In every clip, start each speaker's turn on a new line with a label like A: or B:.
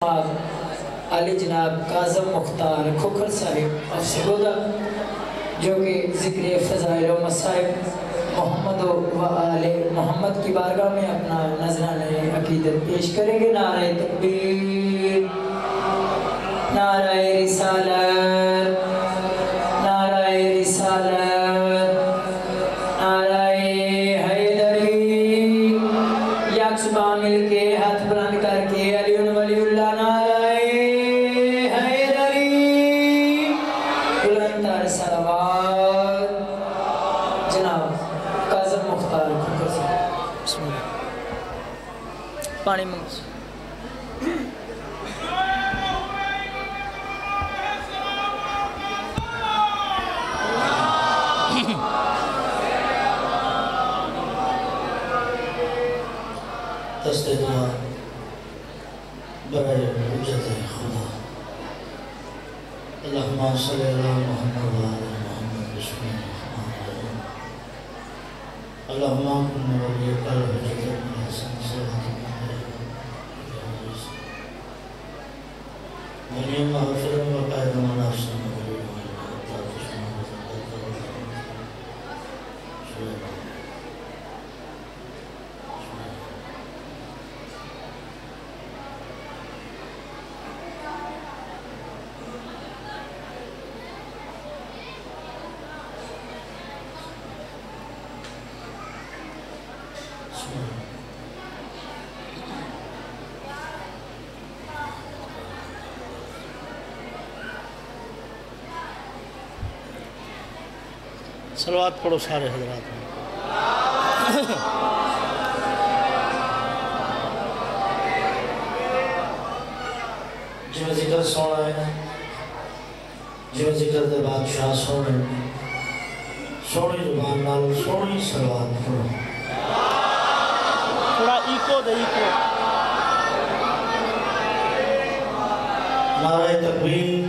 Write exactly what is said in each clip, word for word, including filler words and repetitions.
A: علی جناب کاظم مختار کھوکھر صاحب افسرودہ جو کہ ذکر فضائل و مصائب محمد و آل محمد کی بارگاہ میں اپنا نذرانہ عقیدت پیش کریں گے۔ نعرہ تکبیر، نعرہ رسالت، نعرہ رسالت، نعرہ حیدری۔ یک صبح مل کے ہاتھ بلند کر کے علی ولی اللہ نعرہ حیدری، بلند تر صلوات جناب کاظم مختار کھوکھر صاحب۔ بسم اللہ۔ پانی منگو۔
B: دست دعا برائے حجت خدا۔ اللہم صلی اللہ محمد و آل محمد بسم اللہ الرحمن الرحیم۔ اللہم کن ولیک الحجت من حسن صلوات منیم مغفرم و قید منافسن ولیک صلوات پڑھو سارے حضرات میں۔ جو ذکر سونا ہے، جو ذکر دے بادشاہ سونے، سونی زبان نال سونی صلوات پڑھو۔ تھوڑا ایکو دے ایکو۔ نعرہ تکبیر،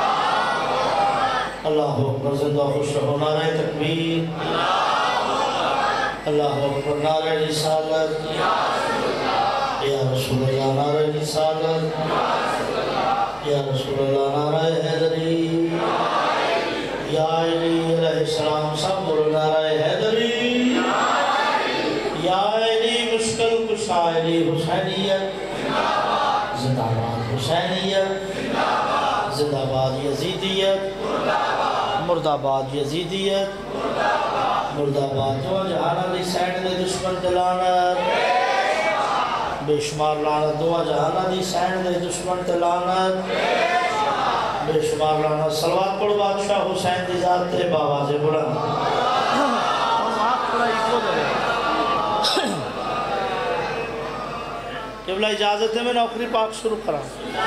B: اللہ اکبر، زندہ خوش رہو۔ نعرہ تکبیر، اللہ اکبر۔ نعرہ رسالت، یا رسول اللہ۔ نعرہ رسالت، یا رسول اللہ۔ نعرہ حیدری، یا علی علیہ السلام۔ سب بولو نعرہ حیدری، یا علی مشکل کشا علی حسینیت، زندہ باد حسینیت، زندہ باد یزیدیت، مرد آباد یزیدیت، مرد آباد جو جہانا دی سینڈ دے دشمن دلانت، بے شمار لعنت دو جہانا دی سینڈ دے دشمن دلانت، بے شمار لعنت۔ صلوات پڑھو بادشاہ حسین دی ذات تے باواز بلند۔ قبلہ اجازت ہے میں نوکری پاک شروع کرا۔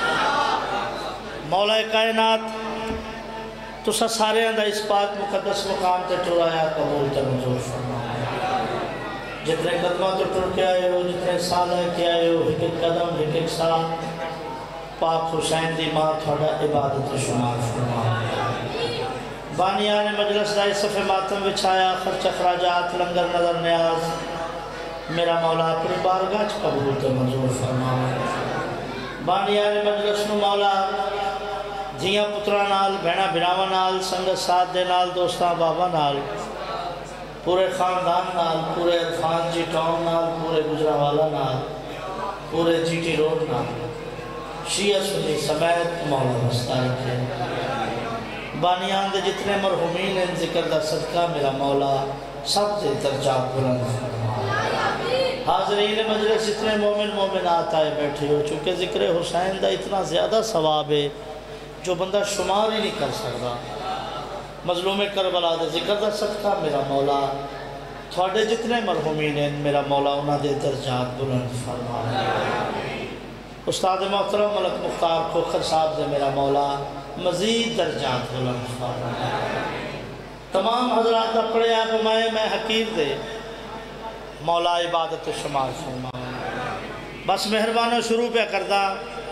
B: مولا کائنات تو سا سارے اندھا اس پاک مقدس مقام تے ٹرایا قبول تے منظور فرما۔ جتنے قدمہ تو ٹر کے آئے ہو، جتنے سال ہے کے آئے ہو، ایک ایک قدم ایک ایک سال پاک حسین دی ماں تھوڑا عبادت شمار فرما۔ بانیان مجلس دائی صفحہ ماتم بچھایا، خرچ اخراجات لنگر نظر نیاز، میرا مولا اپنی بارگاہ قبول تے منظور فرما۔ بانیان مجلس نو مولا جیاں پترہ نال، بہنہ بناوہ نال، سنگت ساتھ دے نال، دوستان بابا نال، پورے خاندان نال، پورے عرفان جی ٹاؤن نال، پورے گجرانوالا نال، پورے جی ٹی روڈ نال، شیعہ سنی سمیت مولا مستعر کے بانیان دے جتنے مرحومین ان ذکر دا صدقہ میرا مولا سب سے درجات بلند فرما۔ حاضرین مجلس اتنے مومن مومنات آئے بیٹھے ہو، چونکہ ذکر حسین دا اتنا زیادہ ثواب ہے جو بندہ شمار ہی نہیں کر سکتا۔ مظلوم کربلا دے ذکر دا صدقہ میرا مولا تھوڑے جتنے مرحومین ہیں میرا مولا انہاں دے درجات بلند فرما۔ استاد محترم ملک مختار کھوکھر صاحب دے میرا مولا مزید درجات بلند فرما۔ تمام حضرات اپنے آپ میں میں حقیر دے مولا عبادت شمار فرما۔ بس مہربانوں شروع پہ کردہ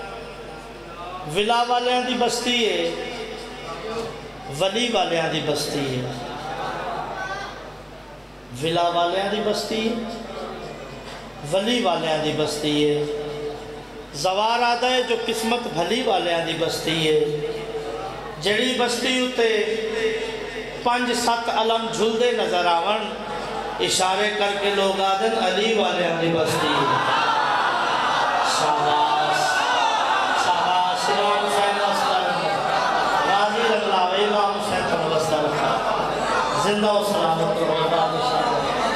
B: ولا والیاں دی بستی ہے، ولی والیاں دی بستی ہے، ولا والیاں دی بستی ہے، ولی والیاں دی بستی ہے۔ زوار آدھا ہے جو قسمت بھلی والے دی بستی ہے جڑی بستی ہوتے پانچ سات علم جھلدے نظر آون اشارے کر کے لوگ آدھن علی والے دی بستی ہے شہباز شہباز امام حسین وصلہ غازی رملاوی امام حسین تن وصلہ زندہ و سلامت و عباد شاہ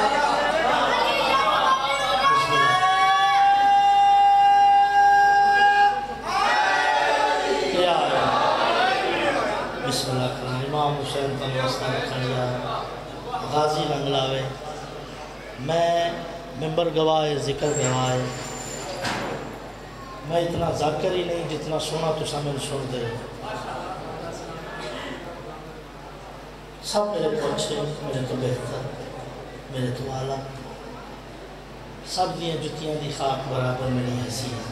B: بسم اللہ کریں امام حسین تن وصلہ کھڑیا غازی رملاوی میں ممبر گواہ ذکر گواہ میں اتنا ذاکر ہی نہیں جتنا سونا تو سامن سن دے سب میرے تو اچھے میرے تو بہتر میرے تو اعلیٰ سب دیاں جتیاں دی خاک برابر میری حیثیت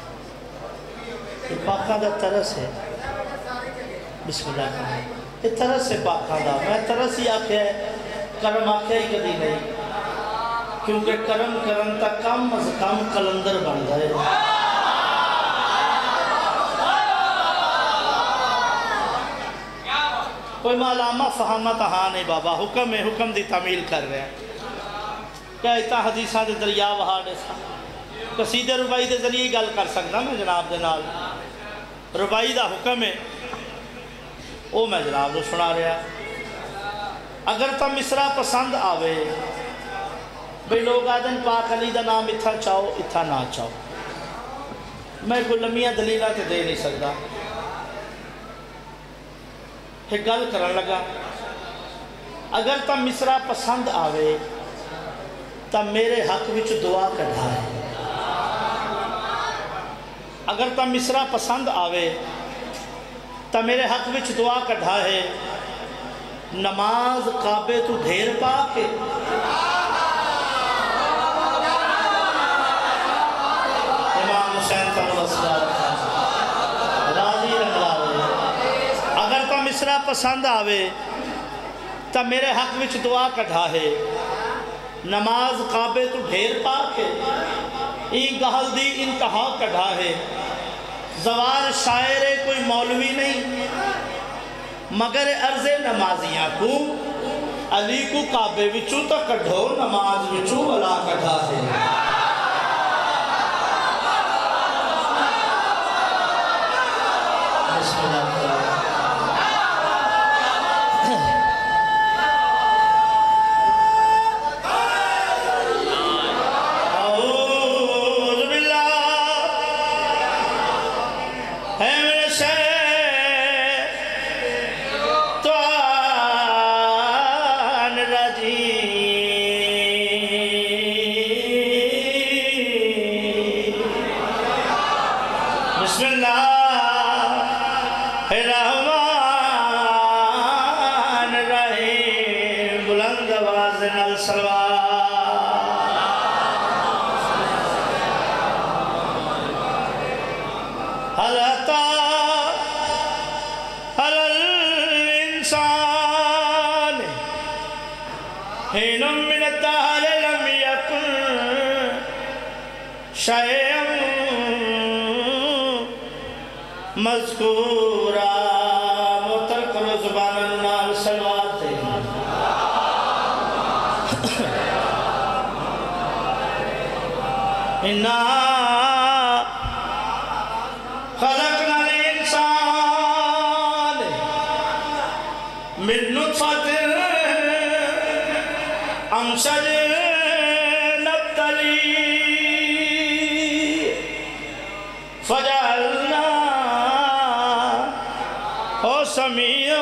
B: یہ پاکاں دا ترس ہے بسم اللہ کریں یہ ترس ہے پاکاں دا میں ترس ہی آکھے کرم آکھے ہی کدی نہیں کیونکہ کرم کرن تا کم از کم کلندر بن گئے کوئی معلامہ فہمت ہاں نہیں بابا حکم ہے حکم دی تعمیل کر رہے ہیں کیا ایتا حدیثہ دے دریا وہاڑے سا قصیدہ ربائی دے ذریعے گل کر سکتا میں جناب دے نال ربائی دا حکم ہے وہ میں جناب دے سنا رہا اگر تا مصرع پسند آوے بھئی لوگ آدن پاک علی دا نام اتھا چاہو اتھا نہ چاہو میں کوئی لمیہ دلیلہ تے دے نہیں سکتا ایک گل کرن لگا اگر تا مصرع پسند آوے تا میرے حق وچ دعا کڑھا ہے اگر تا مصرع پسند آوے تا میرے حق وچ دعا کڑھا ہے نماز کعبے تو ڈھیر پا کے امام حسین تن وصلہ راضی رملاوی اگر تا مصرع پسند آوے تا میرے حق وچ دعا کڑھا ہے نماز کعبے تو ڈھیر پا کے این گہل دی انتہا کڑھا ہے زوار شاعر کوئی مولوی نہیں مگر عرض نمازیاں کو علی کو کعبے وچوں تا کڑھو نماز وچوں ولا کڑھا ہے بسم اللہ مذکورہ متر کرو زبان النال سلوات دے اِنَّا خلقنا الانسان من نطفة امشج نبتلی فجعلنا او سمیع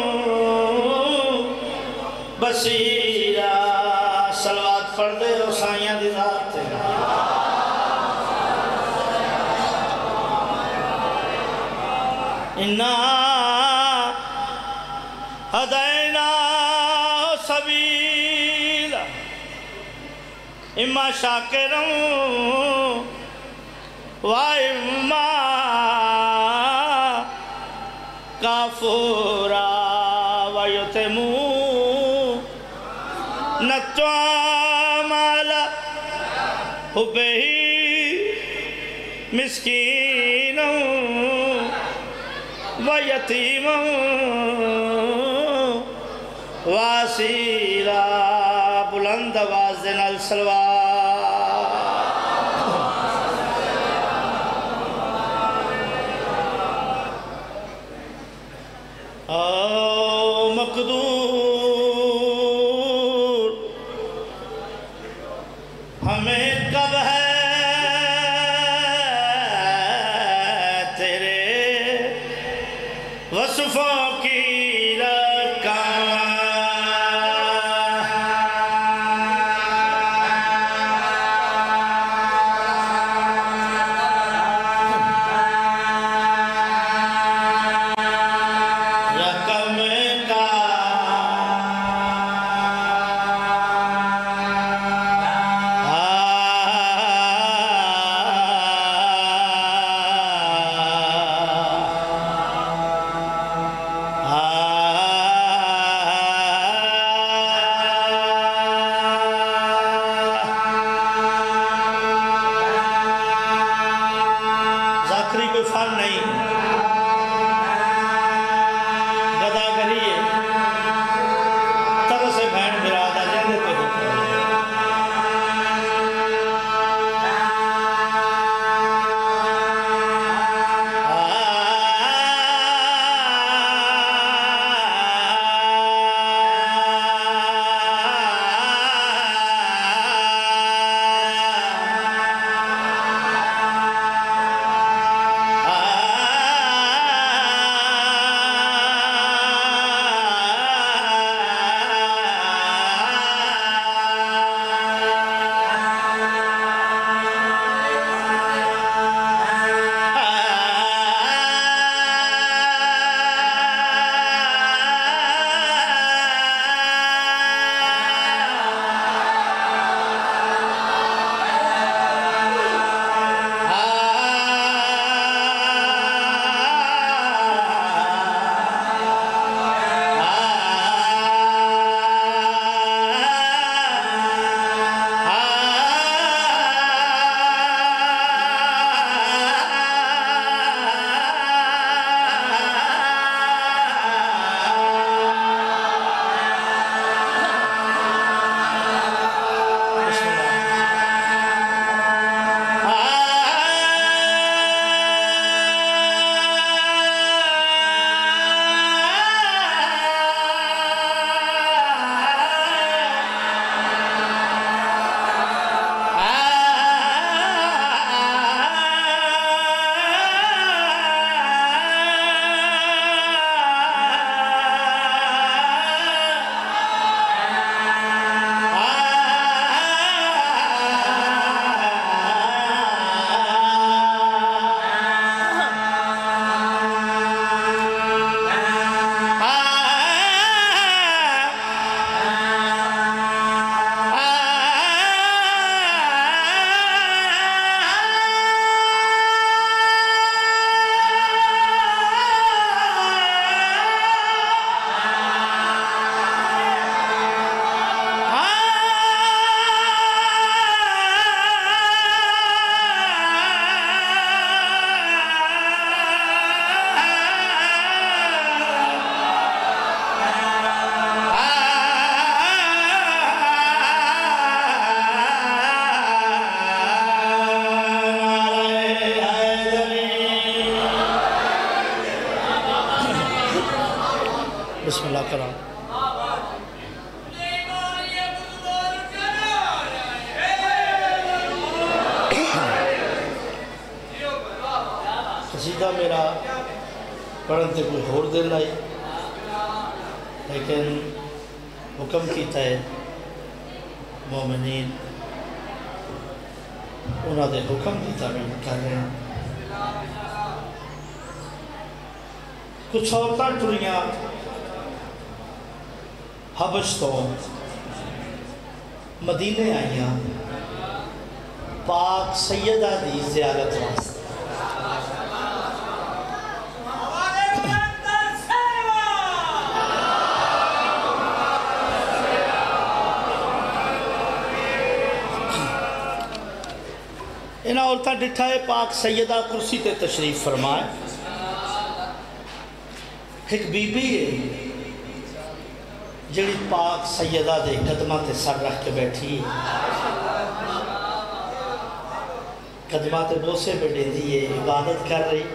B: بصیرہ صلوات پڑھ دے او سائیاں دی ذات ہے اِنَّا ہدینا سبیل اما شاکروں وَإِمَّا کافورا وَيُتِمُّ نَتْوَامَ عَلَى حُبِّهِ مسکینا و یتیما واسیرا بلند آواز نال صلوات او مقدور ہمیں کب ہے تیرے وصفوں کی بسم اللہ کرام. قصیدہ میرا پڑھن تے کوئی ہور دل آئی، لیکن حکم کیتا ہے مومنین انہاں دے حکم کیتا میں کر رہے ہیں. کچھ عورتاں ٹریاں حبش تو مدینے آئیاں پاک سیدہ دی زیارت واسطے. انہاں عورتیں ڈٹھا ہے پاک سیدہ کرسی تے تشریف فرمائے ایک بی بی ہے جڑی پاک سیدہ دے قدمہ تے سر رکھ کے بیٹھی قدمہ تے بوسے بیٹھے دیئے عبادت کر رہی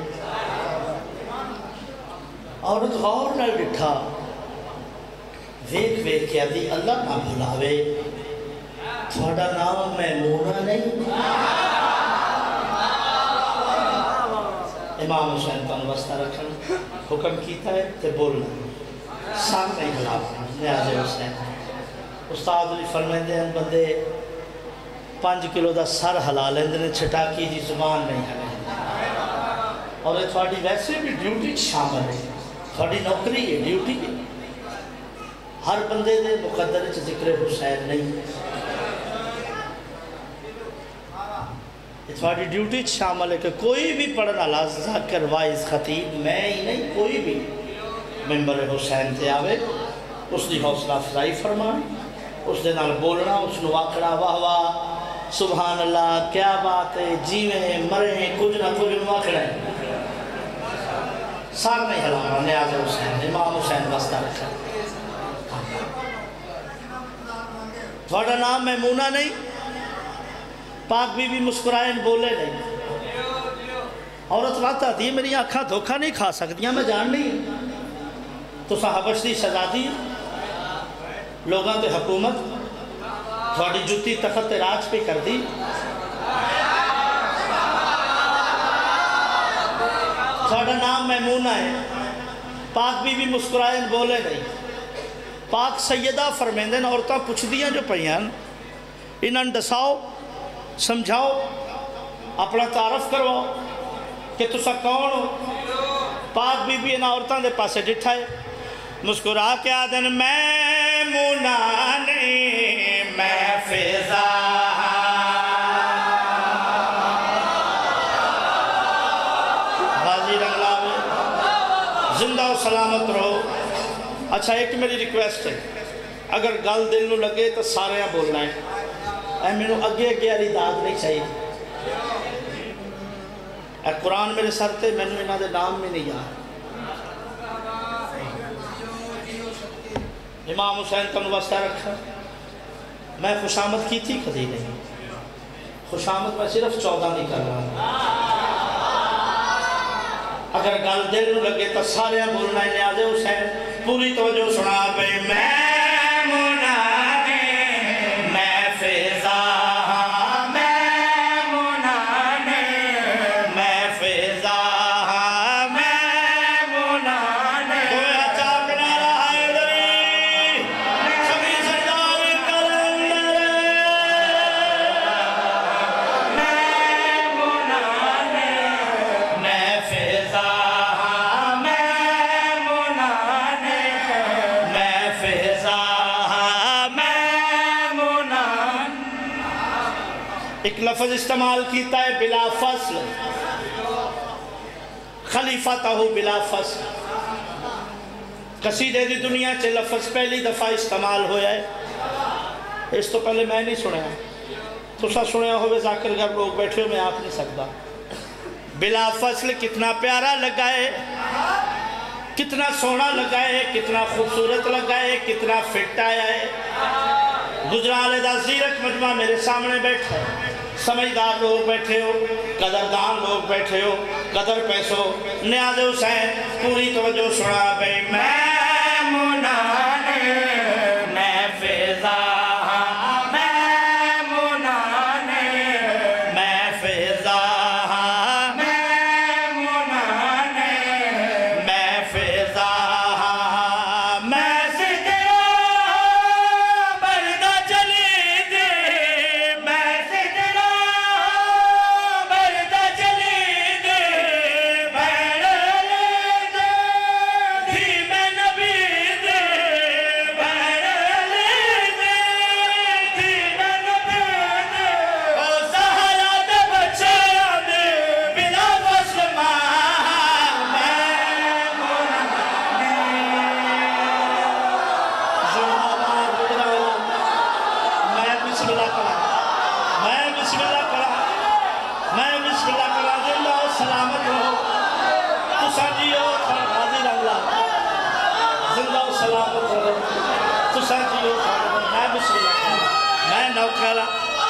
B: عورت غور نہ ڈٹھا ویک ویک کیا دی اللہ نہ بھلاوے تھوڑا نام میمونہ نہیں امام حسین تن وسطہ رکھن حکم کیتا ہے تے بولنا سام نہیں بھلاونا نیاز حسین استاد علی فرمیندے ہیں بندے پانچ کلو دا سر ہلا لیندے نے چھٹاکی دی زبان نہیں ہلے اور یہ تھوڑی ویسے بھی ڈیوٹی شامل ہے تھوڑی نوکری ہے ڈیوٹی ہے ہر بندے دے مقدر چ ذکر حسین نہیں یہ تھوڑی ڈیوٹی شامل ہے کہ کوئی بھی پڑھنا لاز ذاکر وائز خطیب میں ہی نہیں کوئی بھی ممبر حسین تے آوے اس دی حوصلہ افزائی فرمائے اس دے نال بولنا اس نو آکھنا واہ واہ سبحان اللہ کیا بات ہے جیویں مریں کچھ نہ کچھ نو آکھنا ہے سار نہیں ہلانا نیاز حسین امام حسین واسطہ رکھا تھوڑا نام میمونہ نہیں پاک بی بی مسکرائن بولے نہیں عورت وقت آتی ہے میری آنکھاں دھوکہ نہیں کھا سکتیاں میں جان نہیں تو صحابش دی سزا دی لوگاں تے حکومت تھوڑی جتی تخت راج پہ کر دی تھوڑا نام میمونہ ہے پاک بی بی مسکرائن بولے نہیں پاک سیدہ فرمیندن عورتاں پوچھ دیاں جو پہیان انہاں دساؤ سمجھاؤ اپنا تعارف کرواؤ کہ تسا کون ہو پاک بی بی انہاں عورتاں دے پاسے ڈٹھا ہے مسکرا کے آدن میمونہ نے میں فضا بازی رنگ لاوے زندہ و سلامت رہو اچھا ایک میری ریکویسٹ ہے اگر گل دل نو لگے تو سارے ہیں بولنا ہے اے میں نو اگے اگے علی داد نہیں چاہیے اے قرآن میرے سر تے میں نو انہاں دے نام میں نہیں یاد امام حسین تن واسطہ رکھا میں خوشامد کی تھی کدی نہیں خوشامد میں صرف چودہ نہیں کر رہا اگر گل دل نو لگے تو سارے ہیں بولنا ہے نیاز حسین پوری توجہ سنا پہ میمونہ نے میں فضا میمونہ نے میں فضا میمونہ نے کوئی اچھا بنا رہا ہے دری سبھی سردار کلندر میمونہ نے میں فضا ایک لفظ استعمال کیتا ہے بلا فصل خلیفہ ہو بلا فصل قصیدے دی دنیا چے لفظ پہلی دفعہ استعمال ہویا ہے اس تو پہلے میں نہیں سنیا تو سا سنیا ہوئے ذاکر گھر لوگ بیٹھے ہو میں آپ نہیں سکتا بلا فصل کتنا پیارا لگا ہے کتنا سونا لگا ہے کتنا خوبصورت لگا ہے کتنا فٹ آیا ہے گجرالے دا زیرک مجمع میرے سامنے بیٹھا ہے سمجھدار لوگ بیٹھے ہو قدردان لوگ بیٹھے ہو قدر پیسو نیاز حسین پوری توجہ سنا بے میمونہ نے میں فضا میمونہ نے میں فضا میمونہ نے میں فضا میں سدرا بردہ چلی دے میں سدرا بردہ چلی دے بڑھ لے دے دھی میں نہ سلامت رہو تسا جیو میں بسم اللہ کروں میں نوکرہ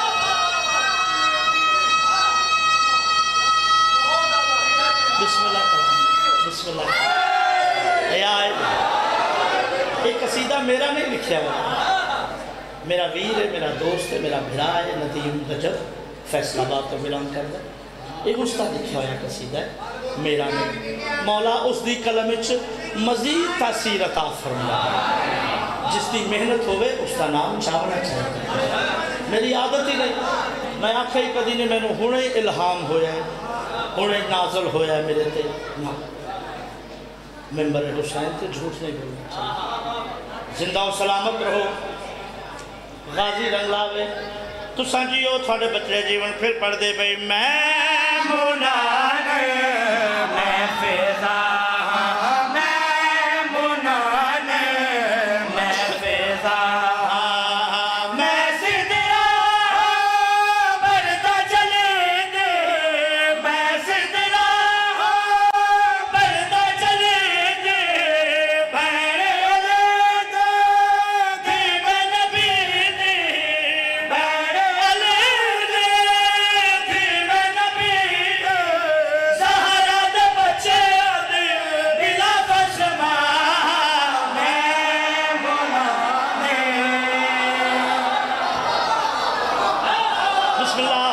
B: بسم اللہ کروں بسم اللہ کروں اے آئے ایک قصیدہ میرا نہیں لکھیا ہوا میرا ویر ہے میرا دوست ہے میرا بھرا ہے ندیم رجب فیصل آباد تو بلانگ کر دے ایک استاد لکھیا ہوا قصیدہ ہے میرا نہیں مولا اس دی قلم وچ مزید تاثیر عطا فرما جس دی محنت ہوئے اس کا نام چاہنا چاہتا میری عادت ہی نہیں میں آکھا ہی کدی نے میں نے ہونے الہام ہویا ہے ہونے نازل ہویا ہے میرے تے ممبر حسین تے جھوٹ نہیں بولنا چاہیے زندہ و سلامت رہو غازی رنگلاوے تو سانجیو تھوڑے بچے جیون پھر پڑھ دے بھئی میں منان میں فیضا میں منان میں فیضا میں سدرا بردہ چلے دے میں سدرا بردہ چلے دے بیر علید دیم نبی دے بیر علید دیم نبی دے زہرہ دے بچے دے بلا فشما میں منانے بسم اللہ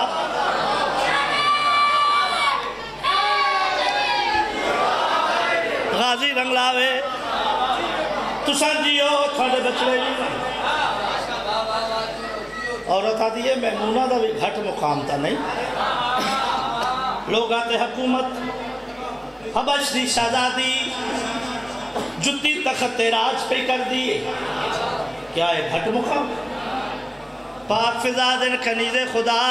B: غازی رنگلاوے تو سانجیو تھوڑے بچڑے جی عورت آتی ہے میمونہ دا بھی گھٹ مقام تا نہیں لوگ آتے حکومت حبش دی شہزادی جتی تخت راج پہ کر دیئے کیا ہے گھٹ مقام پاک فضا دن کنیز خدا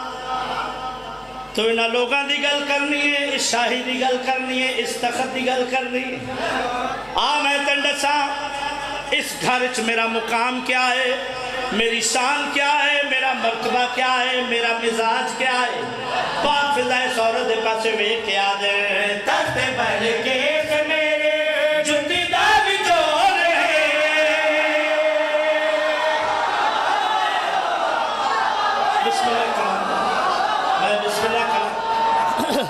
B: تو انہا لوگاں دی گل کرنی ہے اس شاہی دی گل کرنی ہے اس تخت دی گل کرنی ہے آ میں تنڈسا اس گھرچ میرا مقام کیا ہے میری شان کیا ہے میرا مرتبہ کیا ہے میرا مزاج کیا ہے پاک فضا اس عورت دے پاسے وے کیا دے تخت بڑھ کے میرے جتی دا بھی جوڑ ہے بسم اللہ کرام میں بسم اللہ کرام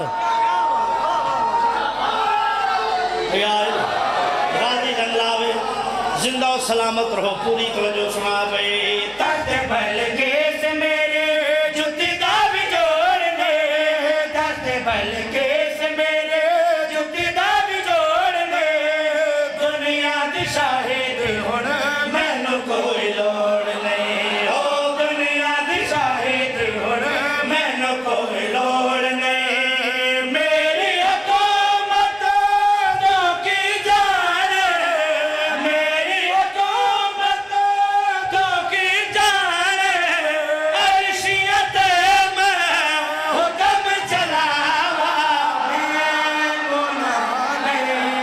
B: غازی رنگلاوے زندہ و سلامت رہو پوری توجہ سنا بھئی تخت بل کے سے میرے جتی دا بھی جوڑنے تخت بل کے سے میرے جتی دا بھی جوڑنے دنیا دی شاہد ہن مینوں کوئی لوڑ نہیں او دنیا دی شاہد ہن مینوں کوئی لوڑ نہیں میری حکومت تو کی جان میری حکومت تو کی جان عرشیت میں حکم چلاوا میں منانے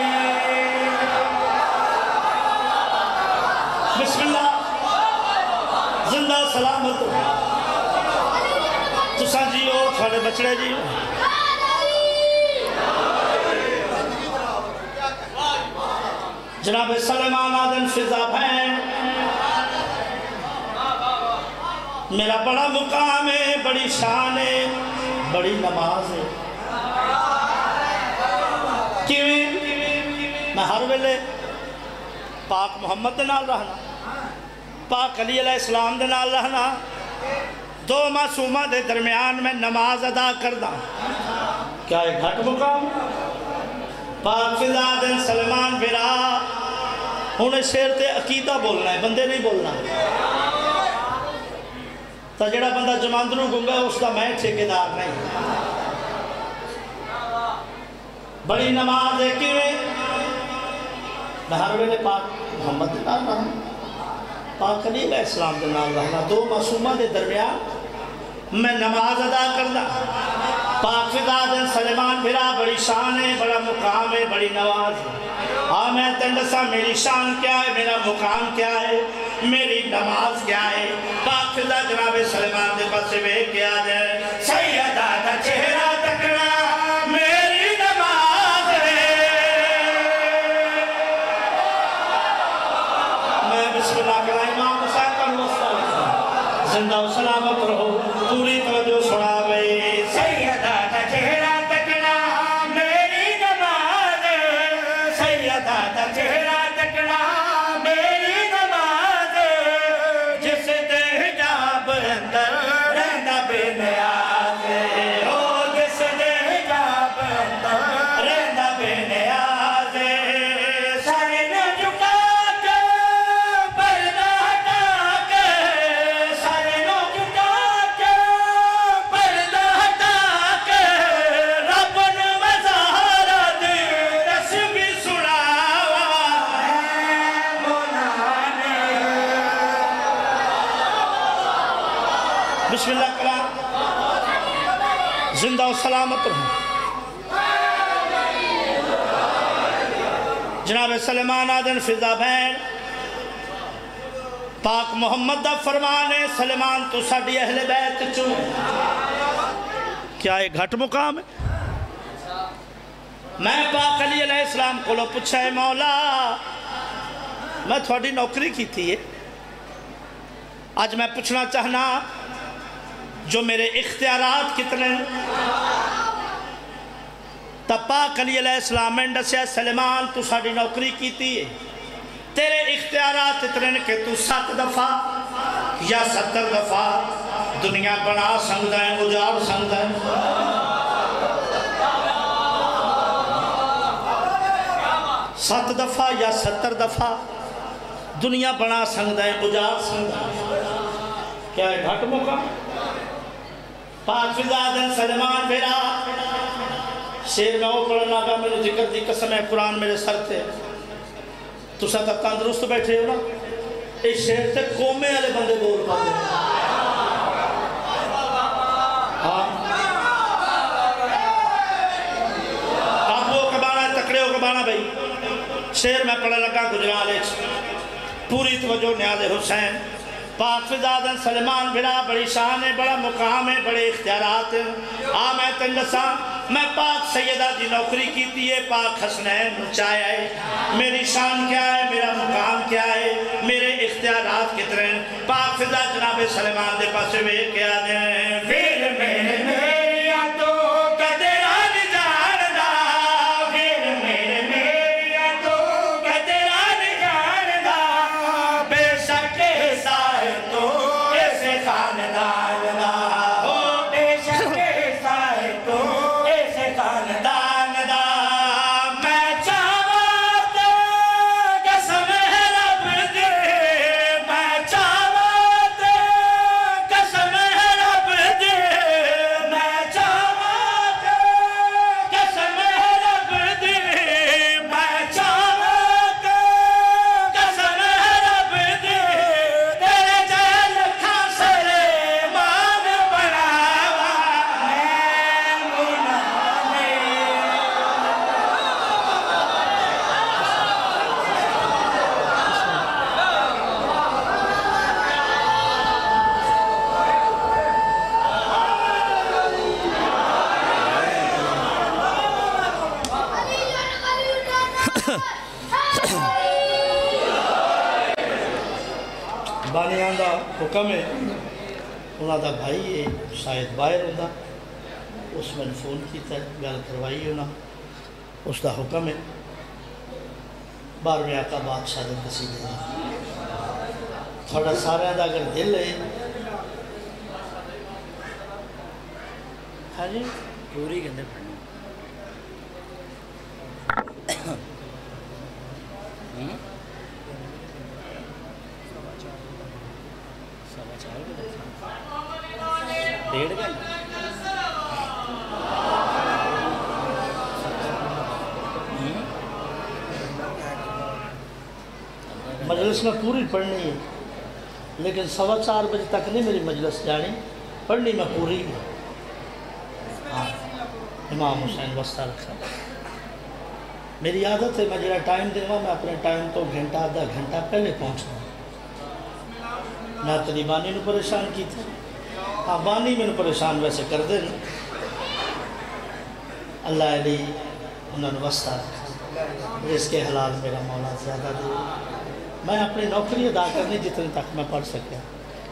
B: بسم اللہ زندہ سلامت تو سانجیو تھوڑے بچڑے جی جناب سلیمان آدم فضا بھین میرا بڑا مقام ہے بڑی شان ہے بڑی نماز ہے کیویں میں ہر ویلے پاک محمد دے نال رہنا پاک علی علیہ السلام دے نال رہنا دو معصومہ دے درمیان میں نماز ادا کردہ کیا ایک گھٹ مقام پاک فضا دن سلمان بھرا انہیں شیر تے عقیدہ بولنا ہے بندے نہیں بولنا تا جڑا بندہ جماندروں گنگا اس کا میں ٹھیکیدار نہیں بڑی نماز ہے کیویں میں ہر ویلے پاک محمد دے نال رہنا پاک علی علیہ السلام دے نال رہنا دو معصومہ دے درمیان میں نماز ادا کرنا پاک فضا دن سلیمان بھرا بڑی شان ہے بڑا مقام ہے بڑی نواز ہے ہاں میں تندسا میری شان کیا ہے میرا مقام کیا ہے میری نماز کیا ہے پاک فضا جناب سلیمان دے پاس بے کیا جائے سیدہ دا چہرہ تکڑا میری نماز ہے زندہ و سلامت رہو پوری توجہ سنا گئی
C: سیدہ کا چہرہ تکنا میری نماز سیدہ کا چہرہ تکنا میری نماز جس دے حجاب اندر رہنا بے نیاز او جس دے حجاب اندر رہنا بے نیاز سر نہ جھکا کے پردہ ہٹا کے سر نہ جھکا کے پردہ ہٹا کے رب نے وزارت رس بھی سناوا ہے مولا نے
B: بسم اللہ کرام زندہ و سلامت رہو جناب سلیمان آدن فضا بین پاک محمد دا فرمانے سلیمان تو ساڑی اہل بیت چو کیا ایک گھٹ مقام ہے میں پاک علی علیہ السلام کو لو پوچھا ہے مولا میں تھوڑی نوکری کی تھی ہے آج میں پوچھنا چاہنا جو میرے اختیارات کتنے تب پاک علی علیہ السلام میں ڈسیا سلیمان تو ساڑی نوکری کی تھی ہے تیرے اختیارات اتنے کہ تو سات دفعہ یا ستر دفعہ دنیا بنا سنگتا ہے اجاڑ سنگتا ہے سات دفعہ یا ستر دفعہ دنیا بنا سنگتا ہے اجاڑ سنگتا ہے کیا ہے گھٹ موقع پاک فضادن سلیمان پھیرا شیر میں وہ پڑھنا گا میں نے ذکر دی قسم ہے قرآن میرے سر تھے تو ساتھ اب تندرست بیٹھے ہو نا اس شیر سے قومے والے بندے بول پاتے ہیں ہاں آپ وہ کبانا ہے تکڑے ہو کبانا بھائی شیر میں پڑھا لگا گجرالے پوری توجہ نیاز حسین پاک فضادن سلیمان بھڑا بڑی شان ہے بڑا مقام ہے بڑے اختیارات ہیں آ میں تنگساں میں پاک سیدہ دی نوکری کی تھی ہے پاک حسنین نچایا ہے میری شان کیا ہے میرا مقام کیا ہے میرے اختیارات کتنے ہیں پاک فضا جناب سلیمان دے پاسے میں کیا دیں
C: پھر میرے میری آتوں قدران جاندہ پھر میرے میری آتوں قدران جاندہ بے شک ایسا ہے تو ایسے خاندان دا ہو بے شک ایسا ہے تو ایسے خاندان دا میں چاہت قسم ہے رب دے میں چاہت قسم ہے رب دے میں چاہت قسم ہے رب دے میں چاہت قسم ہے رب دے تیرے جل کھاسر مان بڑھاوا میں منانے
B: بانیان دا حکم ہے انہاں دا بھائی ہے شاید باہر ہوندہ اس میں فون کیتا ہے گل کروائی انہاں اس دا حکم ہے بارویں آقا بادشاہ دے قصیدے دا تھوڑا سارے دا اگر دل ہے ہاں جی
D: پوری کے اندر پڑھنا سوا چار کے ڈیڑھ گھنٹہ
B: مجلس میں پوری پڑھنی ہے لیکن سوا چار بجے تک نہیں میری مجلس جانی پڑھنی میں پوری ہے ہاں امام حسین وسطہ رکھا میری عادت ہے میں جڑا ٹائم دوں میں اپنے ٹائم تو گھنٹہ آدھا گھنٹہ پہلے پہنچنا نہ تری بانی نو پریشان کی تھی ہاں بانی میں پریشان ویسے کر دے اللہ علی انہوں نے وسطہ رکھا اس کے حلال میرا مولا زیادہ دے میں اپنی نوکری ادا کرنی جتنے تک میں پڑھ سکیا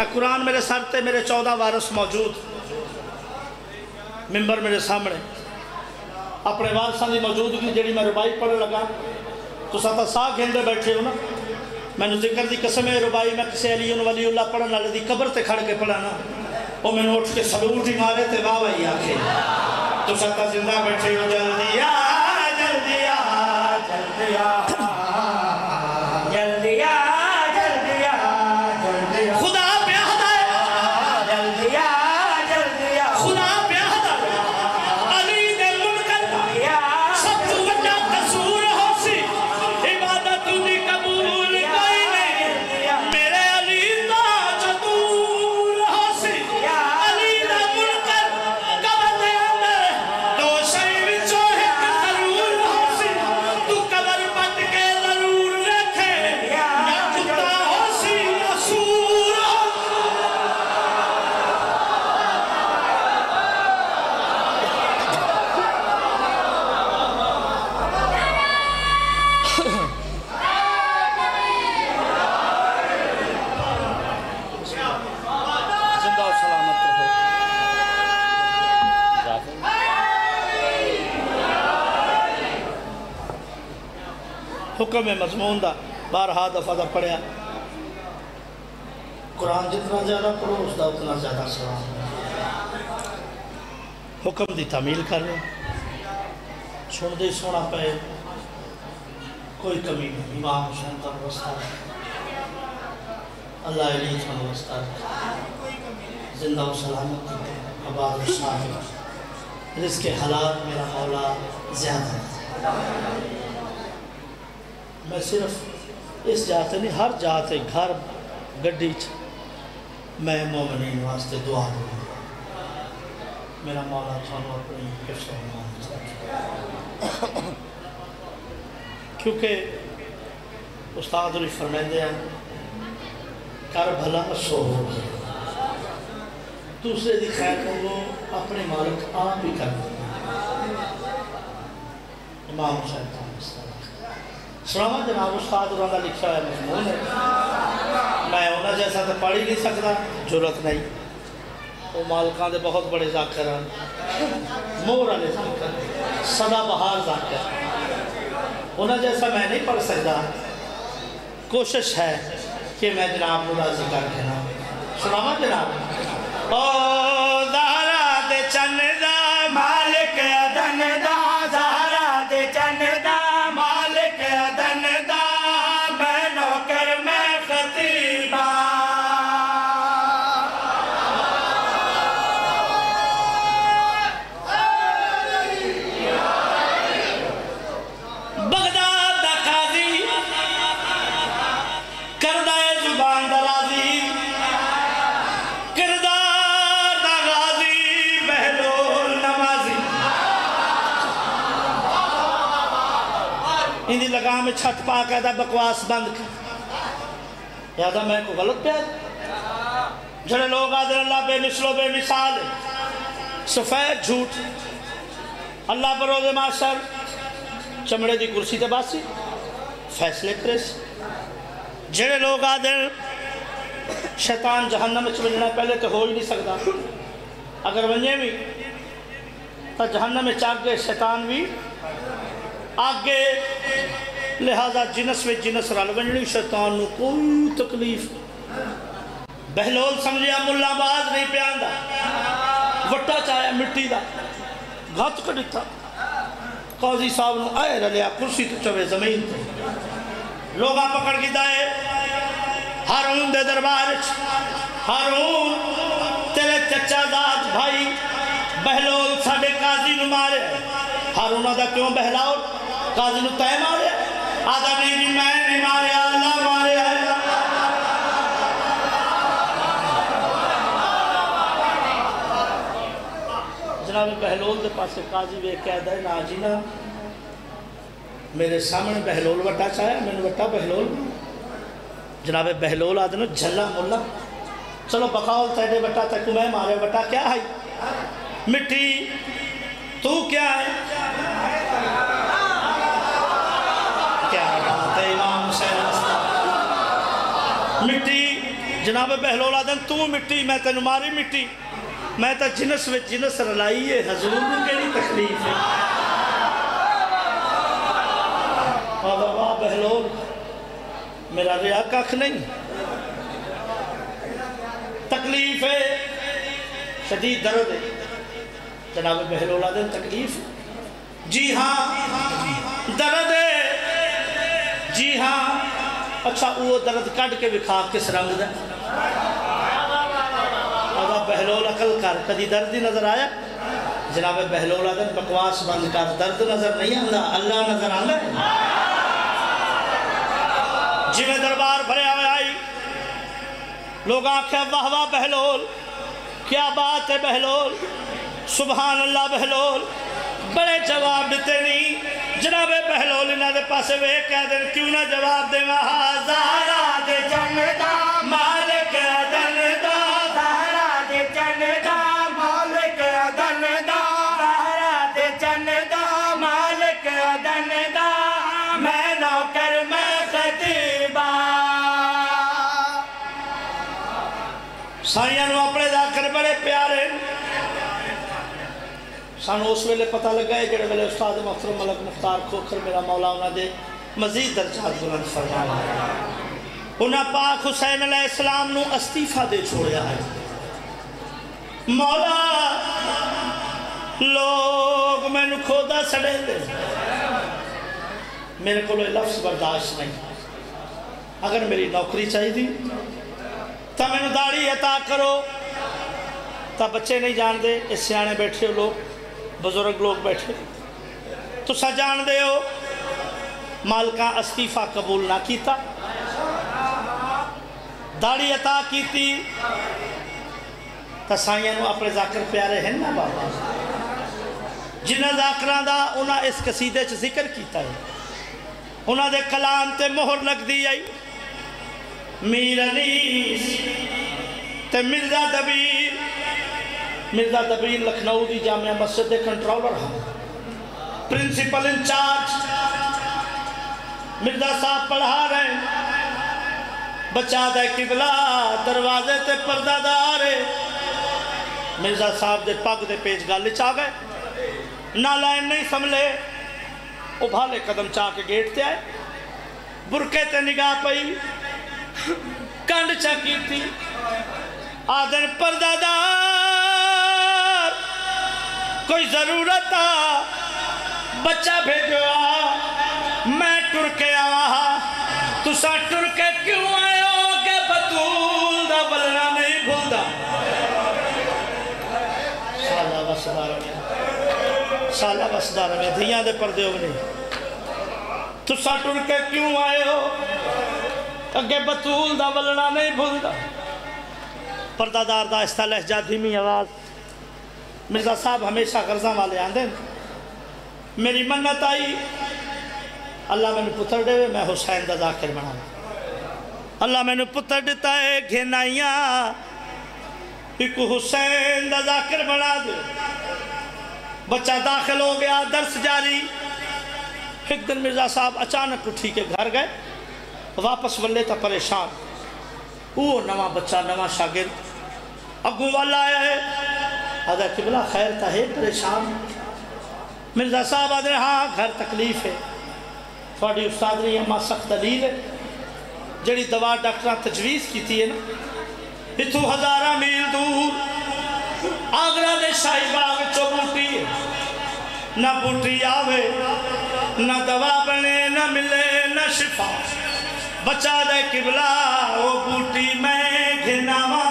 B: قرآن میرے سر تے میرے چودہ وارث موجود، ممبر میرے سامنے، اپنے وارثاں دی موجودگی جڑی میں ربائی پڑھنے لگا تو ساتھ ساکھ ہندے بیٹھے ہو نا، میں نے ذکر دی قسم ہے ربائی میں کسی علی ولی اللہ پڑھنے والے دی قبر تے کھڑ کے پڑھانا، وہ میں نے اٹھ کے سلوٹ ہی مارے تے واہ واہ آکھے تو ساتھ زندہ بیٹھے ہو جلدی آ جلدی آ جلدی آ
C: جلدی آ جلدی آ جلدی آ
B: خدا پیاد ہے
C: جلدی آ جلدی آ
B: خدا پیاد ہے علی دے منکر سب تو بڑا قصور ہو سی عبادت دی قبول کوئی نہیں میرے علی دا چتور ہو سی علی دا منکر قبر دے اندر دو شئی وچوں ایک ضرور ہو سی تو قبر پٹ کے ضرور رکھے یا کتا ہو سی یا سور ہو زندہ و سلامت رہو حکم مضمون دا بارہا دفعہ دا پڑھیا قرآن جتنا زیادہ پڑھو اس دا اتنا زیادہ سلام حکم دی تعمیل کر رہے سن دے سونا پہ کوئی کمی نہیں امام حسین تک وسطہ اللہ علیہ تک وسطہ زندہ و سلامت آباد و صاحب رزق حالات میرا مولا زیادہ ہے میں صرف اس جاتے نہیں ہر جاتے گھر گڈی میں مومنین واسطے دعا دوں میرا مولا تھانو اپنی حفظ و امان رکھے کیونکہ استاد علی فرمائندے ہیں کر بھلا سو ہو دوسرے دی خیر کو اپنے مالک آپ بھی کر دیں امام حسین تھا سلامہ جناب استاد انہوں نے لکھا ہے مضمون ہے میں انہوں جیسا تو پڑھ ہی نہیں سکتا جرت نہیں وہ مالکان دے بہت بڑے ذاکر ہیں مور علیہ ذاکر صدا بہار ذاکر انہوں جیسا میں نہیں پڑھ سکتا کوشش ہے کہ میں جناب کو راضی کر کے نا سلامہ جناب او زہرا دے چندہ
C: مالک ادن دا زہرا دے چندہ مالک ادن دا میں نوکر میں خطیبہ
B: بغداد دا قاضی کردہ زبان درازی کردار دا غازی بہلول نمازی اندھی لگام میں چھٹ پا کے دا بکواس بند کر یادہ میں کو غلط پہ جڑے لوگ آدھر اللہ بے مثل و بے مثال سفید جھوٹ اللہ پر روز معاشر چمڑے دی کرسی تے باسی فیصلے کرس جڑے لوگ آدھر شیطان جہنم میں چمجھنا پہلے تو ہو ہی نہیں سکتا اگر ونجے بھی تو جہنم میں چاک گئے شیطان بھی آگے لہذا جنس میں جنس رل ونجنی شیطان نو کوئی تکلیف بہلول سمجھیا ملا باز نہیں پیاندہ وٹا چاہیا مٹی دا گھت کڑی تھا قاضی صاحب نو آئے رلیا کرسی تو چوے زمین تے لوگاں پکڑ کی دائے ہارون دے دربار ہارون تیرے چچا داج بھائی بہلول ساڑے قاضی نو مارے ہارون دا کیوں بہلاؤ قاضی نو تے مارے آدھا نہیں جی میں نہیں مارے اللہ مارے جناب بہلول دے پاسے قاضی بے قید ہے ناجینا میرے سامنے بہلول وٹا چاہیا میں نے وٹا بہلول جناب بہلول آدھنو جھلا ملا چلو بقاول تیرے وٹا تک میں مارے وٹا کیا ہے مٹی تو کیا ہے کیا بات ہے امام حسین مٹی جناب بہلول آدم تو مٹی میں تینوں ماری مٹی میں تا جنس وچ جنس رلائی ہے حضور کو کیڑی تکلیف ہے آدھا واہ بہلول میرا ریا ککھ نہیں تکلیف ہے شدید درد ہے جناب بہلول آدم تکلیف جی ہاں درد ہے جی ہاں اچھا وہ درد کٹ کے بکھا کس رنگ دا آدھا بہلول عقل کر کدی درد ہی نظر آیا جناب بہلول آدم بکواس بند کر درد نظر نہیں آندا اللہ نظر آندا جی میں دربار بھرے آئے آئی لوگ آنکھیں واہ واہ بہلول کیا بات ہے بہلول سبحان اللہ بہلول بڑے جواب دیتے نہیں جناب بہلول انہاں دے پاسے وے کہہ دیں کیوں نہ جواب دے وہاں زہرا دے جندا مالک عدن دا زہرا دے جندا مالک عدن دا زہرا دے جندا مالک عدن دا میں نوکر میں خطیبہ سائیاں نو اپنے ذاکر بڑے پیارے سانو اس ویلے پتہ لگا ہے جڑے ویلے استاد محترم ملک مختار کھوکھر میرا مولا انہاں دے مزید درجات بلند فرمایا انہاں پاک حسین علیہ السلام نو استعفیٰ دے چھوڑیا ہے مولا لوگ میں نو کھودا سڑے دے میرے کو لفظ برداشت نہیں اگر میری نوکری چاہی دی تا میں نو داڑھی عطا کرو تا بچے نہیں جان دے اس سیانے بیٹھے ہو لوگ بزرگ لوگ بیٹھے تو سا جان دے ہو مالکہ استعفیٰ قبول نہ کیتا داڑھی عطا کیتی تا سائیاں نو اپنے ذاکر پیارے ہیں نا بابا جنہ ذاکران دا انہاں اس قصیدے چ ذکر کیتا ہے انہاں دے کلام تے مہر لگ دی آئی میر انیس تے مرزا دبیر مرزا دبیر لکھنؤ دی جامعہ مسجد دے کنٹرولر ہاں پرنسپل انچارج مرزا صاحب پڑھا رہے ہیں بچہ دے قبلہ دروازے تے پردہ دارے مرزا صاحب دے پاک دے پیج گالے چاہ گئے نہ لائن نہیں سملے ابھالے قدم چاہ کے گیٹ تے آئے برکے تے نگاہ پئی کنڈ چاکی تھی آدھر پردہ دار کوئی ضرورت آ بچہ بھیجو آ میں ٹرکے آہا تو سا ٹرکے کیوں آئے ہو کہ بطول دا بلنا نہیں بھولدا سالہ وسدار میں سالہ وسدار میں دھیاں دے پردے ہو نہیں تو سا ٹرکے کیوں آئے ہو کہ بطول دا بلنا نہیں بھولدا پردہ دار دا استہ لہجہ دھیمی آواز مرزا صاحب ہمیشہ غرضاں والے آندھیں میری منت آئی اللہ میں نے پتر دے میں حسین دا ذاکر بنا اللہ میں نے پتر دیتا ہے گھنائیاں ایک حسین دا ذاکر بنا دے بچہ داخل ہو گیا درس جاری ایک دن مرزا صاحب اچانک اٹھی کے گھر گئے واپس ولے تا پریشان وہ نواں بچہ نواں شاگرد اگوں والا آیا ہے آدھا قبلہ خیر تا ہے پریشان مرزا صاحب آدھے ہاں گھر تکلیف ہے تھوڑی استاد نے اما سخت دلیل ہے جڑی دوا ڈاکٹرہ تجویز کی تھی ہے نا اتھو ہزارہ میل دور آگرہ دے شاہی باغ چو بوٹی ہے نہ بوٹی آوے نہ دوا بنے نہ ملے نہ شفا بچہ دے قبلہ وہ بوٹی میں گھناواں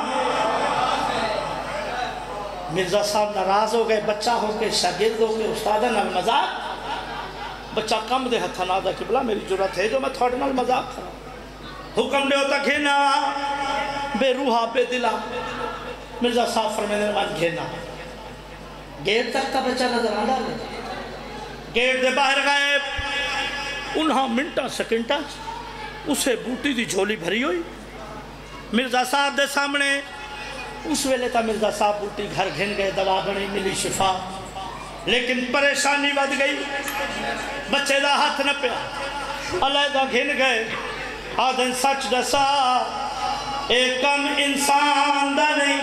B: مرزا صاحب ناراض ہو گئے بچہ ہو کے شاگرد ہو کے استادہ نال مذاق بچہ کم دے ہتھا نہ دا قبلہ میری جرات ہے جو میں تھوڑے نال مذاق کروں حکم دے ہوتا گھنا بے روحا بے دلا مرزا صاحب فرمینے نمان گھنا گیٹ تک کا بچہ نظر آندا ہے گیٹ دے باہر گئے انہاں منٹا سکنٹا اسے بوٹی دی جھولی بھری ہوئی مرزا صاحب دے سامنے اس ویلے تا مرزا صاحب بوٹی گھر گھن گئے دوا بنی ملی شفا لیکن پریشانی بد گئی بچے دا ہاتھ نہ پیا علیحدہ گھن گئے آدھن سچ دسا ایک کم انسان دا نہیں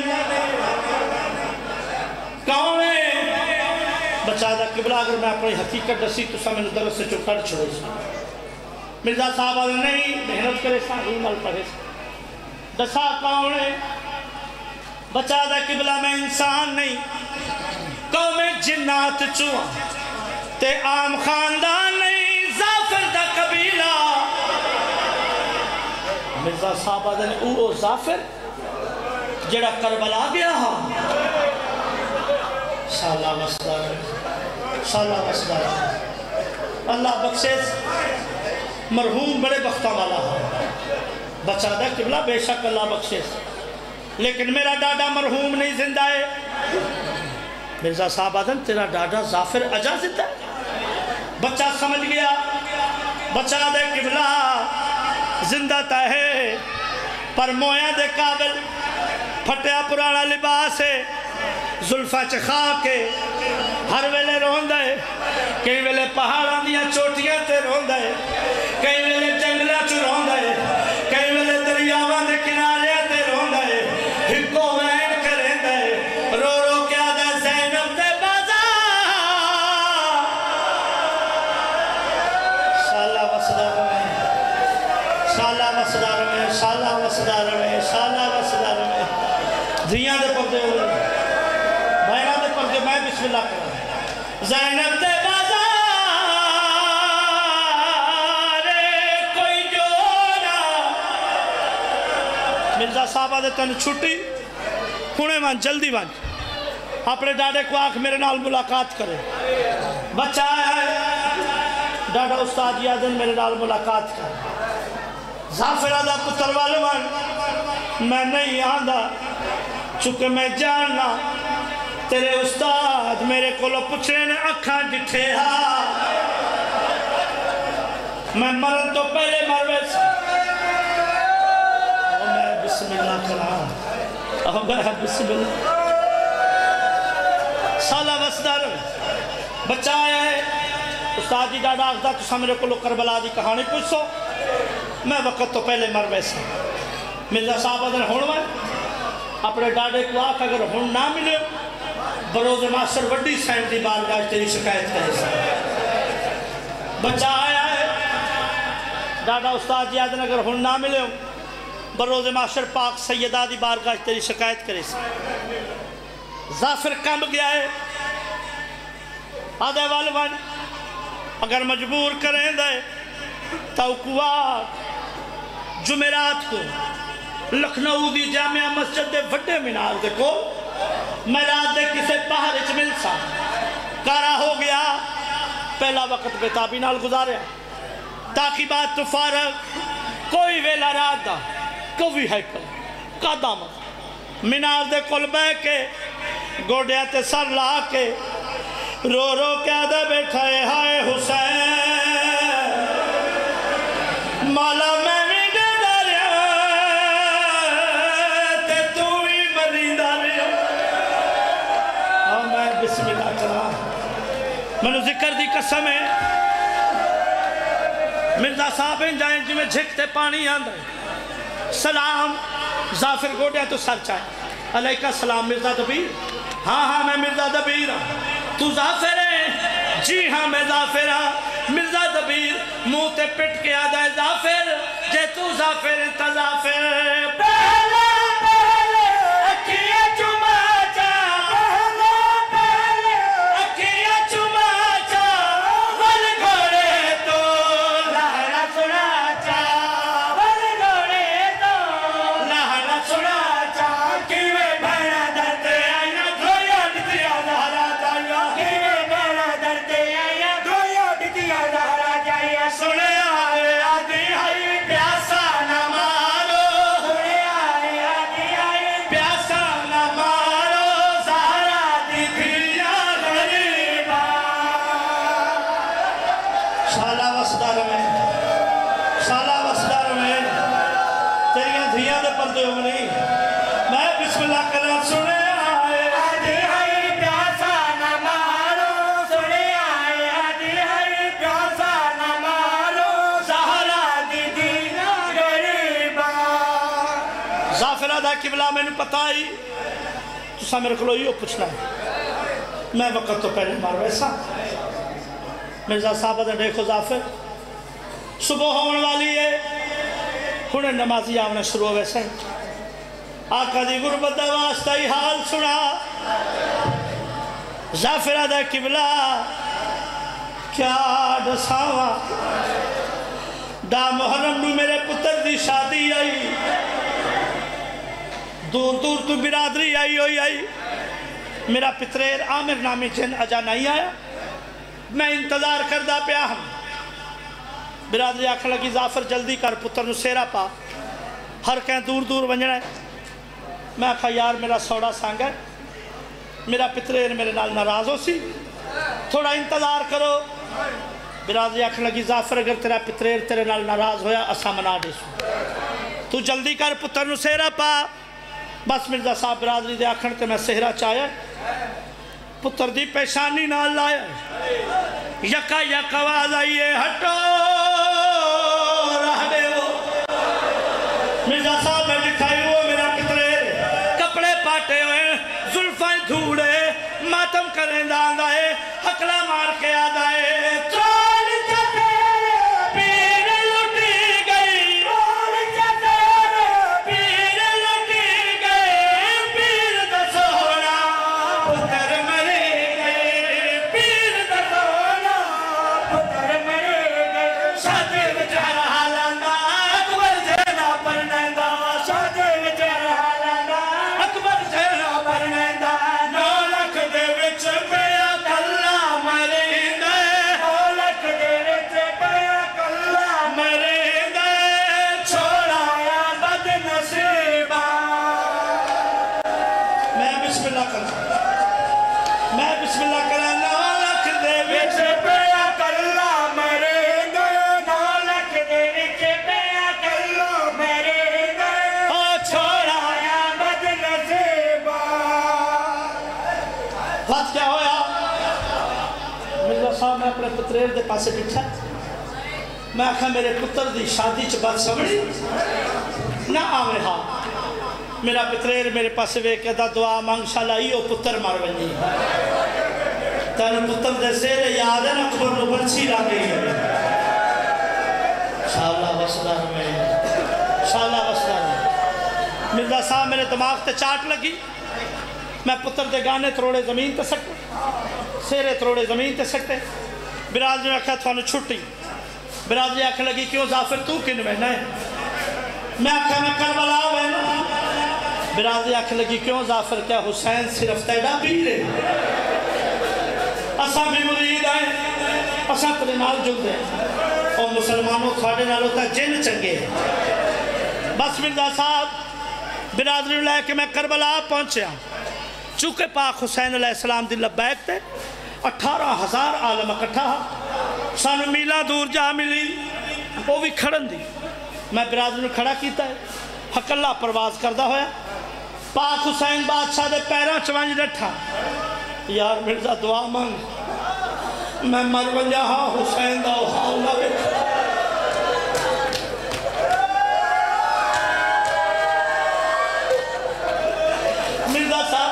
B: کون ہے بچہ دا قبلہ اگر میں اپنی حقیقت دسی تو سامنے درس سے چکڑ چھوڑے سا مرزا صاحب آدھے نہیں محنت کرے سا علم پڑھے سا دسا کون ہے بچہ دا قبلہ میں انسان نہیں قوم جنات چوہاں تے عام خاندان نہیں زافر دا قبیلہ مرزا صاحب آدھے او زافر جڑا کربلا گیا ہاں شاءاللہ وسدار شاءاللہ وسدار اللہ بخشے مرحوم بڑے بختہ والا ہاں بچہ دا قبلہ بے شک اللہ بخشے لیکن میرا ڈاڈا مرحوم نہیں زندہ ہے مرزا صاحب آدم تیرا ڈاڈا زافر اجا زندہ ہے بچہ سمجھ گیا بچہ دے قبلہ زندہ تا ہے پر مویاں دے قابل پھٹیا پرانا لباس ہے زلفہ چخا کے ہر ویلے روندہ ہے کئی ویلے پہاڑاں دیا چوٹیاں تے روندہ ہے کئی ویلے جنگلہ چو روندہ ہے کئی ویلے دریاواں دے کنارے تے روندہ ہے ہکو وین کریں دے رو رو کیا دا زینب دے بازار شالہ وصدار میں شالہ وصدار میں شالہ وصدار میں شالہ وصدار میں دھیاں دے پردے ہوئے بہنہ دے پردے میں بسم اللہ کرا زینب دے بازار کوئی جوڑا مرزا صاحبہ دے تن چھٹی کھونے مان جلدی مان اپنے ڈاڈے کو آنکھ میرے نال ملاقات کرے بچہ آیا ہے ڈاڈا استاد یادن میرے نال ملاقات کرے زافرہ دا پتر والمان میں نہیں آندھا چونکہ میں جاننا تیرے استاد میرے کولو پچھنے نے اکھاں ڈٹھے ہاں میں مرد تو پہلے مروے سے اور میں بسم اللہ کرا اور میں بسم اللہ سالہ وسدار بچہ آیا ہے استاد جی ڈاڈا آخدہ تو میرے کولو کربلا دی کہانی پوچھ سو میں وقت تو پہلے مروے سے مرزا صاحب ادھر ہونوائے اپنے ڈاڈے کو آکھ اگر ہون نہ ملے بروز ماسٹر وڈی سینٹ دی بارگاہ تیری شکایت کرے سا بچہ آیا ہے ڈاڈا استاد یادن اگر ہون نہ ملے بروز ماسٹر پاک سیدہ دی بارگاہ تیری شکایت کرے سا زافر کم گیا ہے آدھے والوان اگر مجبور کریں دے توقعات جمعرات کو لکھنؤ دی جامعہ مسجد دے وڈے مینار دے کو میں رات دے کسے پہر اچ مل سا کارا ہو گیا پہلا وقت بیتابی نال گزاریا تاکہ بات تو فارغ کوئی ویلا رات دا کوئی ہے کل کا دامت مینار دے کل بے کے گوڑیا تے سر لا کے رو رو کیا دے بیٹھا ہے ہائے حسین مالا میں بھی ڈیڑا رہا تے تو ہی مریدہ رہا اور میں بسم اللہ کرا میں نے ذکر دی قسم ہے مرزا صاحب ہیں جائیں جی میں جھکتے پانی آندھا ہے سلام زافر گوڑیا تو سر چاہے علیکہ السلام مرزا دبیر ہاں ہاں میں مرزا دبیر ہوں تو زافر ہے جی ہاں میں زافر ہوں مرزا دبیر منہ تے پٹ کے آدھا ہے زافر جے تو زافر تا زافر پہلے پہلے اکیہ چماچا پہلے پہلے اکیہ چماچا ول گھوڑے تو لہرہ سناچا ول گھوڑے تو لہرہ سناچا کیوے بھیڑا درتے آئینا دھویا ڈتیا لہرہ جائیا کیوے بھیڑا درتے آئینا دھویا ڈتیا لہرہ جائیا سنے آئے آدھی آئی پیاسا نہ مارو سنے آئے آدھی آئی پیاسا نہ مارو سہرا دی دھیا غریبا شالہ وسدار میں شالہ وسدار میں تیریاں دھیاں دے پردے ہو نہیں میں بسم اللہ کرنا سنے آئے آدھی آئی پیاسا نہ مارو سنے آئے آدھی آئی پیاسا نہ مارو سہرا دی دھیا غریبا जाफर दा किबला मैंने पता ही तुसा मेरे को यो पूछना है मैं वक्त तो पहले मर वैसा मिर्जा साहब ने देखो जाफर सुबह होने वाली है हुणे नमाजी आवना शुरू हो वैसे आका दी गुरबत दा वास्ता ही हाल सुना जाफर दा किबला क्या दसावा दा मुहर्रम नू मेरे पुत्र दी शादी आई दूर दूर तो बिरादरी आई हुई आई मेरा पितरेर आमिर नामी जिन अजा नहीं आया मैं इंतजार करदा पिया हम बिरादरी आखन लगी जाफर जल्दी कर पुत्र नू सेरा पा हर कहीं दूर दूर वंजना है मैं आखा यार मेरा सौड़ा संग है मेरा पितरेर मेरे नाल नाराज हो सी थोड़ा इंतजार करो बिरादरी आखन लगी जाफर अगर तेरा पितरेर तेरे नाल नाराज होया असा मना देसू तू जल्दी कर पुत्र नू सेरा पा बस मिर्जा साहब बिरादरी दे आखन ते मैं सेहरा चाया पुत्र दी पेशानी नाल लाया यका यक आवाज आई है हटो रह दे वो मिर्जा साहब मैं दिखाई वो मेरा पितरेर कपड़े पाटे हुए जुल्फां धूड़े मातम करेंदा आंदा है हकला मार के आदा है मैं अपने पुत्रेर दे पासे बिठा मैं आखा मेरे पुत्र दी शादी च बात समझी ना आवे हा मेरा पुत्रेर मेरे पासे वे कहता दुआ मांग शाला ई ओ पुत्र मर वनी तेन पुत्र दे सेरे याद है ना अकबर नु बंसी ला गई है शाला वसदा में शाला वसदा मिर्जा साहब मेरे दिमाग ते चाट लगी मैं पुत्र दे गाने त्रोड़े जमीन ते सकते सेरे त्रोड़े जमीन ते सकते बिरादरी ने आख्या थानू छुट्टी बिरादरी आख लगी क्यों जाफर तू किन बहना है मैं आख्या मैं करबला बहना बिरादरी आख लगी क्यों जाफर क्या हुसैन सिर्फ तेरा पीर है असा भी मुरीद है असा तेरे नाल जुड़दे और मुसलमानों थोड़े नाल होता जिन चंगे बस मिर्जा साहब बिरादरी लैके मैं करबला पहुंचा चूंकि पाक हुसैन अलैहिस्सलाम दी लब्बैक ते अठारह हजार आलम इकट्ठा सानू मीला दूर जा मिली वो भी खड़न दी मैं बिरादरी खड़ा किया है हकला प्रवास करता होया पाक हुसैन बादशाह दे पैरों च वंज डठा यार मिर्जा दुआ मंग मैं मर वंजा हाँ हुसैन दा हाल ना वेख मिर्जा साहब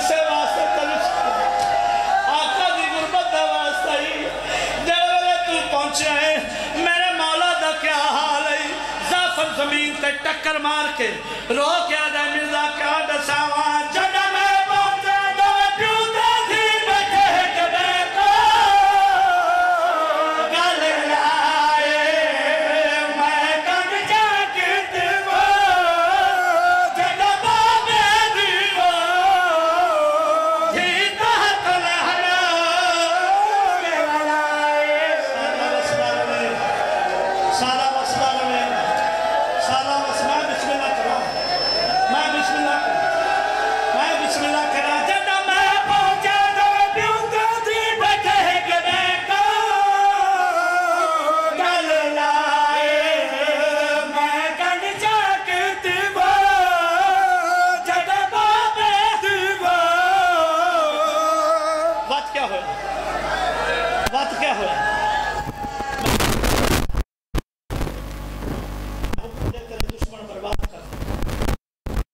B: मेरे मौला दा क्या हाल है जाफर जमीन ते टक्कर मार के रो क्या दे मिर्जा क्या दसावा जब मैं पहुंचा तो प्यूता थी बैठे कदे को गल लाए मैं कब जागत वो जब बाबे दीवो थी तहत लहरा साला वसला में साला वसला बिस्मिल्लाह करा मैं बिस्मिल्लाह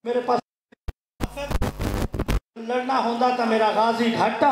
B: میرے پاس لڑنا ہوندہ تھا میرا غازی گھٹا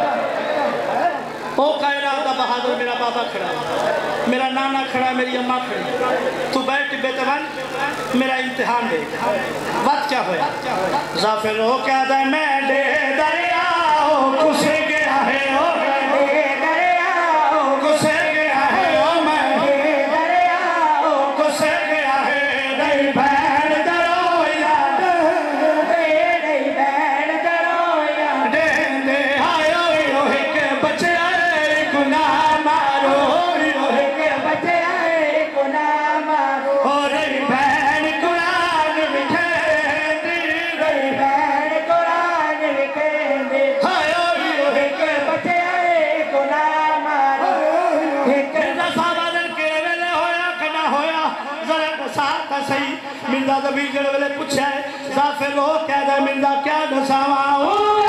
B: او کائنات دا بہادر میرا بابا کھڑا ہے میرا نانا کھڑا ہے میری اماں کھڑی تو بیٹھ بیتوان میرا امتحان دے وقت کیا ہویا ظافر ہو کیا دے میں دے دریا ہو کسے گیا ہے ہو دے دریا ہو کسے گیا ہے ہو میں دے دریا ہو کسے گیا ہے نہیں بھین درو یاد دے نہیں بھین درو یاد دے دے آئے ہوئی ہوئی کے بچے آئے گناہ مارو ہوئی ہوئی کے بچے آئے گناہ مارو ہو رہی بہن قرآن لکھیں دی رہی بہن قرآن لکھیں دی ہائے ہوئی ہوئی کے بچے آئے گناہ مارو مرزا صاحب آدھر کے ویلے ہویا کنا ہویا ذرا دساتا صحیح مرزا دبی جڑ ویلے پوچھا ہے ظافر ہو کیا دا مرزا کیا دساوا